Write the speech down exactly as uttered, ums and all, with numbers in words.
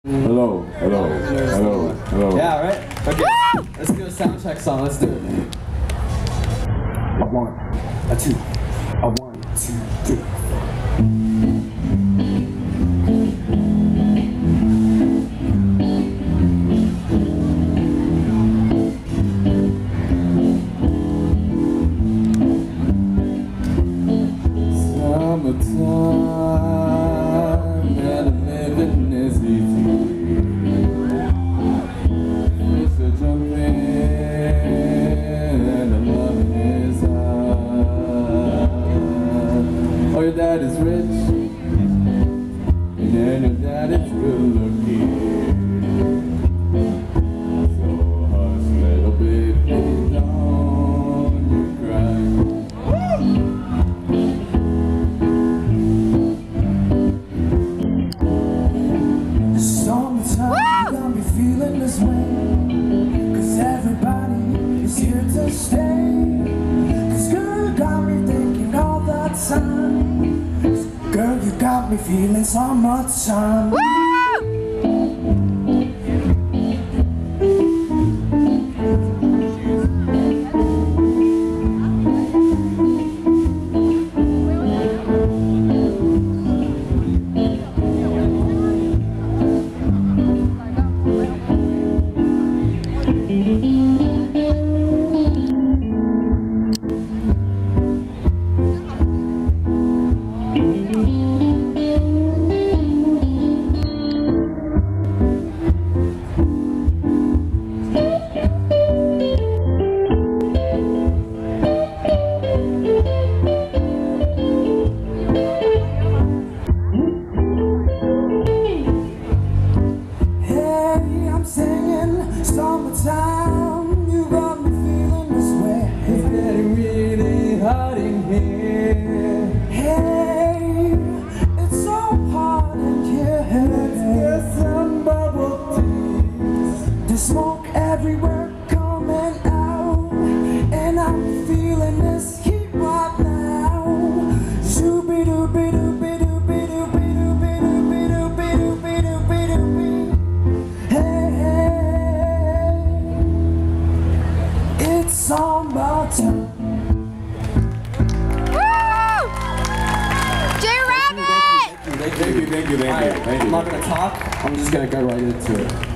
Hello, hello, hello, hello. Yeah, right? Okay, let's do a sound check song. Let's do it. A one, a two, a one, two, three. Summertime and living is easy. Fish are jumping and the loving is high. Oh, your dad is rich and your dad is good looking. So hush, little baby, don't you cry. Summertime got me feeling this way, 'cause everybody is here to stay. 'Cause girl, you got me thinking all the time. 'Cause girl, you got me feeling summertime. Summertime, you got me feeling this way. It's getting really hot in here. Hey, it's so hot in here. Let's get some bubble tea. There's smoke everywhere coming out, and I'm feeling this heat right now. Shooby dooby dooby dooby dooby dooby dooby dooby dooby dooby dooby. Hey, hey. It's summertime. Woo! J-Rabbit! Thank you, thank you, thank you, thank you. I'm not gonna talk, I'm just gonna go right into it.